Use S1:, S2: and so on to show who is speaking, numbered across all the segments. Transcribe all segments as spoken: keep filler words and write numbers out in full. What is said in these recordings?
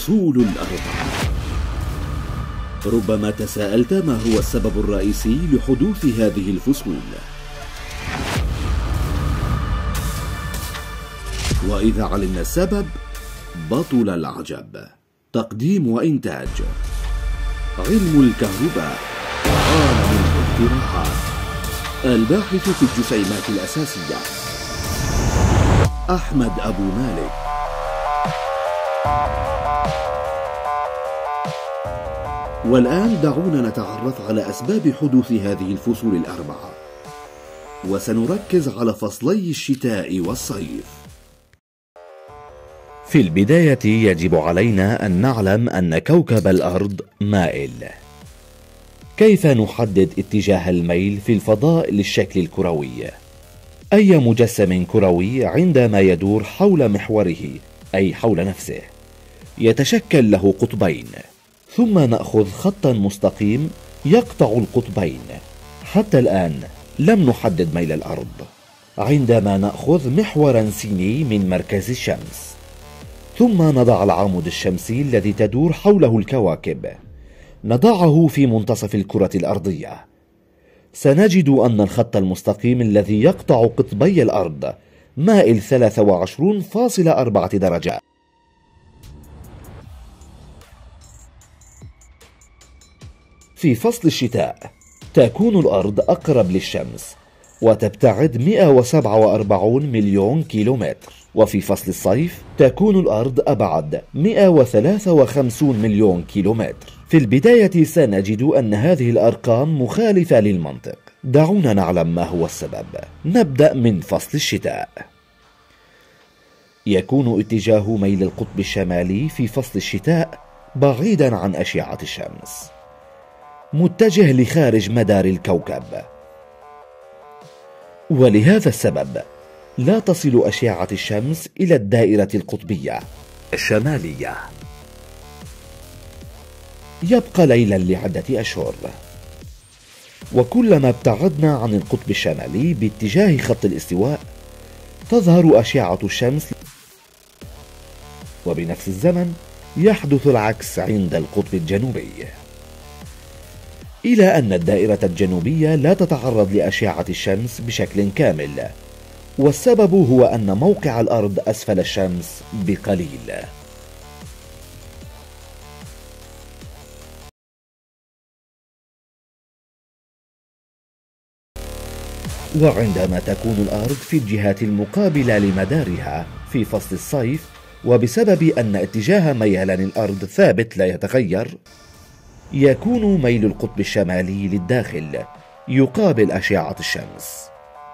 S1: الفصول الأربعة. ربما تساءلت ما هو السبب الرئيسي لحدوث هذه الفصول، وإذا علمنا السبب بطل العجب. تقديم وإنتاج علم الكهرباء عالم الاختراعات، الباحث في الجسيمات الأساسية أحمد أبو مالك. والآن دعونا نتعرف على أسباب حدوث هذه الفصول الأربعة، وسنركز على فصلي الشتاء والصيف.
S2: في البداية يجب علينا أن نعلم أن كوكب الأرض مائل. كيف نحدد اتجاه الميل في الفضاء للشكل الكروي؟ أي مجسم كروي عندما يدور حول محوره أي حول نفسه يتشكل له قطبين، ثم نأخذ خطا مستقيم يقطع القطبين. حتى الآن لم نحدد ميل الأرض. عندما نأخذ محورا سيني من مركز الشمس، ثم نضع العمود الشمسي الذي تدور حوله الكواكب، نضعه في منتصف الكرة الأرضية، سنجد أن الخط المستقيم الذي يقطع قطبي الأرض مائل ثلاثة وعشرين فاصلة أربعة درجات. في فصل الشتاء تكون الأرض أقرب للشمس وتبتعد مئة وسبعة وأربعين مليون كيلومتر، وفي فصل الصيف تكون الأرض أبعد مئة وثلاثة وخمسين مليون كيلومتر. في البداية سنجد أن هذه الأرقام مخالفة للمنطق. دعونا نعلم ما هو السبب. نبدأ من فصل الشتاء. يكون اتجاه ميل القطب الشمالي في فصل الشتاء بعيدا عن أشعة الشمس، متجه لخارج مدار الكوكب، ولهذا السبب لا تصل أشعة الشمس إلى الدائرة القطبية الشمالية. يبقى ليلا لعدة أشهر، وكلما ابتعدنا عن القطب الشمالي باتجاه خط الاستواء تظهر أشعة الشمس، وبنفس الزمن يحدث العكس عند القطب الجنوبي، إلى أن الدائرة الجنوبية لا تتعرض لأشعة الشمس بشكل كامل، والسبب هو أن موقع الأرض أسفل الشمس بقليل. وعندما تكون الأرض في الجهات المقابلة لمدارها في فصل الصيف، وبسبب أن اتجاه ميلان الأرض ثابت لا يتغير، يكون ميل القطب الشمالي للداخل يقابل أشعة الشمس.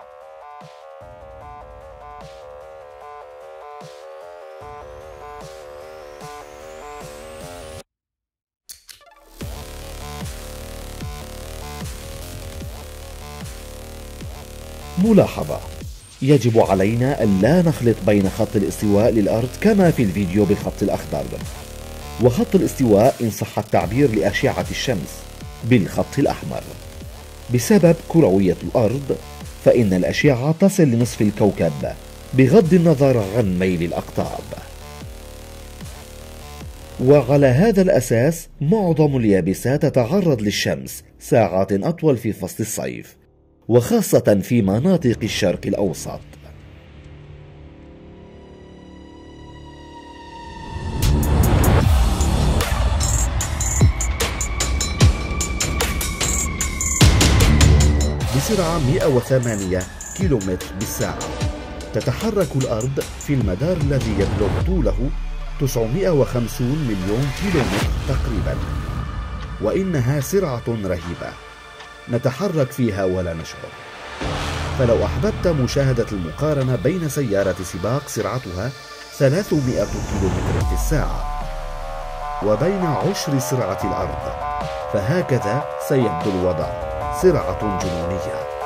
S2: ملاحظة: يجب علينا أن لا نخلط بين خط الاستواء للأرض كما في الفيديو بالخط الأخضر، وخط الاستواء إن صح التعبير لأشعة الشمس بالخط الأحمر. بسبب كروية الأرض فإن الأشعة تصل لنصف الكوكب بغض النظر عن ميل الأقطاب. وعلى هذا الأساس معظم اليابسات تتعرض للشمس ساعات أطول في فصل الصيف، وخاصة في مناطق الشرق الأوسط. بسرعة مئة وثمانية كيلومتر بالساعة تتحرك الأرض في المدار الذي يبلغ طوله تسعمئة وخمسين مليون كيلومتر تقريبا، وإنها سرعة رهيبة نتحرك فيها ولا نشعر. فلو أحببت مشاهدة المقارنة بين سيارة سباق سرعتها ثلاثمئة كيلومتر في الساعة وبين عشر سرعة الأرض، فهكذا سيبدو الوضع: سرعة جنونية.